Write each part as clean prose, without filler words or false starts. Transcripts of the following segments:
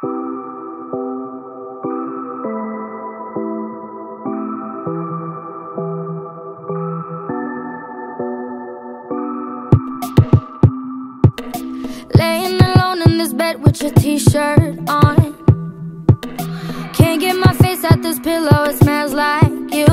Laying alone in this bed with your t-shirt on. Can't get my face out this pillow, it smells like you.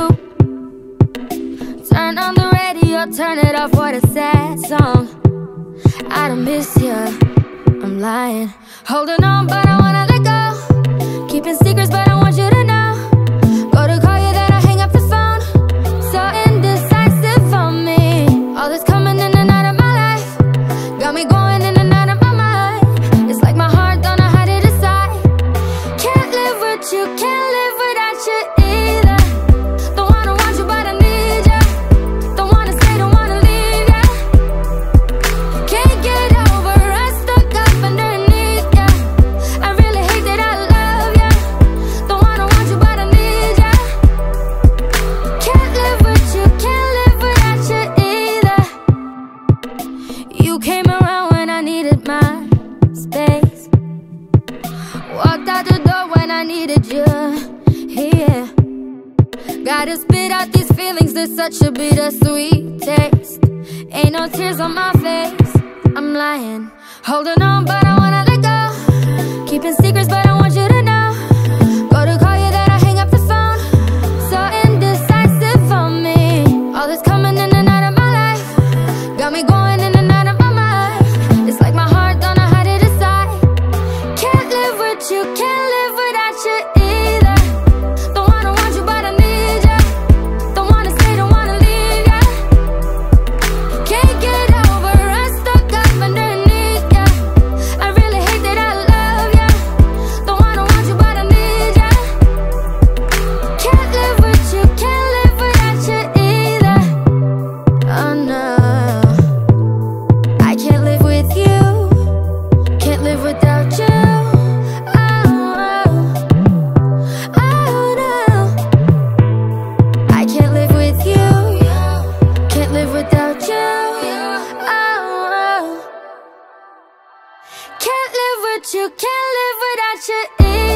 Turn on the radio, turn it off, what a sad song. I don't miss you, I'm lying. Holding on but I wanna let go. Keeping secrets but I want you to know. Go to call you then I hang up the phone. So indecisive for me. All this coming in and out of my life got me going in and out of my mind. It's like my heart don't know how to decide. Can't live with you, can't live without you either. Don't wanna want you but I need you. Don't wanna stay, don't wanna leave ya. Can't get over us, stuck up underneath ya. I really hate that I love ya. Don't wanna want you but I need ya. Can't live with you, can't live without you either. You came around when I needed my space. Walked out the door when I needed you, yeah. Gotta spit out these feelings, there's such a bittersweet taste. Ain't no tears on my face, I'm lying. Holding on but I wanna let go. Keeping secrets but I want you to know. Go to call you then I hang up the phone. So indecisive for me. All this coming in and out of my life got me going in and out of my mind. It's like my heart don't know how to decide. Can't live with you, can't live without you either. Don't wanna want you but I need ya. Don't wanna stay, don't wanna leave ya. Can't get over us, stuck up underneath ya. I really hate that I love ya. Don't wanna want you but I need ya. Can't live with you, can't live without you either. Oh no, I can't live with you. Can't live without you. Oh, oh no, I can't live with you. Can't live without you. Oh, can't live with you. Can't live without you.